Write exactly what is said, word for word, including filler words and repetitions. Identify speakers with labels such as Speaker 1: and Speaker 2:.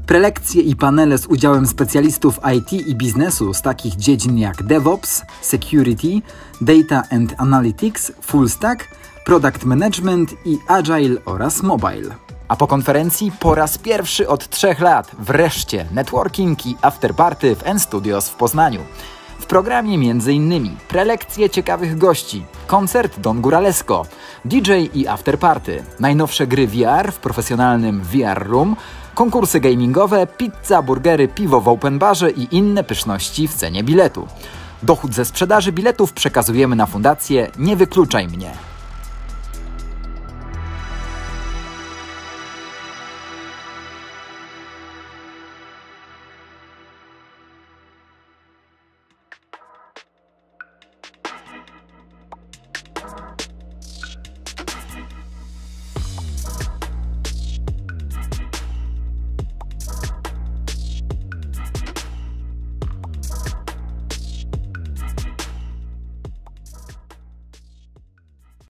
Speaker 1: Prelekcje i panele z udziałem specjalistów I T i biznesu z takich dziedzin jak DevOps, Security, Data and Analytics, Full Stack, Product Management i Agile oraz Mobile. A po konferencji po raz pierwszy od trzech lat wreszcie networking i afterparty w N-Studios w Poznaniu. W programie między innymi prelekcje ciekawych gości, koncert Don Góralesco, D J i afterparty, najnowsze gry V R w profesjonalnym V R Room, konkursy gamingowe, pizza, burgery, piwo w open barze i inne pyszności w cenie biletu. Dochód ze sprzedaży biletów przekazujemy na fundację Nie Wykluczaj Mnie.